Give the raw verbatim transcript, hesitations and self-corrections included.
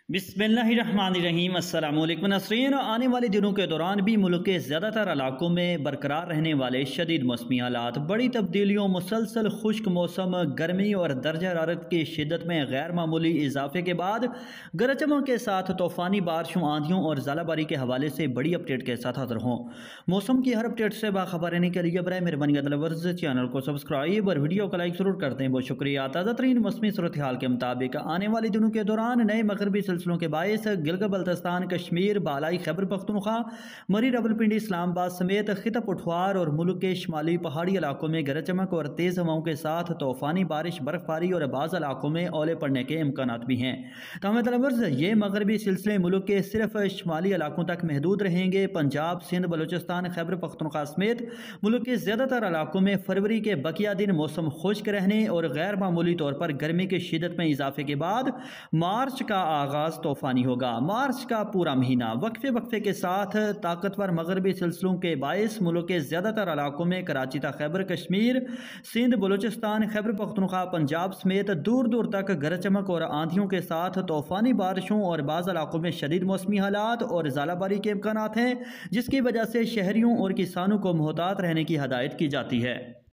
बिस्मिल्लाहिर्रहमानिर्रहीम। अस्सलाम वालेकुम नाज़रीन। आने वाले दिनों के दौरान भी मुल्क के ज़्यादातर इलाकों में बरकरार रहने वाले शदीद मौसमी हालात, बड़ी तब्दीलियों, मुसलसल खुश्क मौसम, गर्मी और दर्जा हरारत की शिद्दत में गैर मामूली इजाफे के बाद गरज चमक के साथ तूफ़ानी बारिशों, आंधियों और ज़ालाबारी के हवाले से बड़ी अपडेट के साथ हाज़िर हों। मौसम की हर अपडेट से बाखबर रहने के लिए बराए मेहरबानी अदलवर्ज चैनल को सब्सक्राइब और वीडियो को लाइक जरूर करते हैं, बहुत शुक्रिया। ताज़ा तरीन मौसमी सूरत हाल के मुताबिक आने वाले दिनों के दौरान नए मगरबी सिलसिलों के बायस गिलगित बल्तिस्तान, कश्मीर, बालाई खैबर पख्तूनख्वा, मरी रावलपिंडी, इस्लामाबाद समेत खिता पठवार और मुल्क के शुमाली पहाड़ी इलाकों में गरज चमक और तेज़ हवाओं के साथ तूफ़ानी बारिश, बर्फबारी और बाज़ इलाकों में ओले पड़ने के इम्कान भी हैं। तमाम ये मगरबी सिलसिले मुल्क के सिर्फ शुमाली इलाकों तक महदूद रहेंगे। पंजाब, सिंध, बलूचिस्तान, खैबर पख्तूनख्वा समेत मुल्क के ज़्यादातर इलाकों में फरवरी के बकिया दिन मौसम खुश्क रहने और गैर मामूली तौर पर गर्मी की शिद्दत में इजाफे के बाद मार्च का आगाज़ तूफ़ानी होगा। मार्च का पूरा महीना वक्फे वक्फे के साथ ताकतवर मगरबी सिलसिलों के बायस मुल्क के ज़्यादातर इलाकों में कराची तक खैबर, कश्मीर, सिंध, बलूचिस्तान, खैबर पख्तूनख्वा, पंजाब समेत दूर दूर तक गरज चमक और आंधियों के साथ तूफ़ानी बारिशों और बाज़ इलाकों में शदीद मौसमी हालात और ज़ालाबारी के इम्कानात हैं, जिसकी वजह से शहरियों और किसानों को मोहतात रहने की हदायत की जाती है।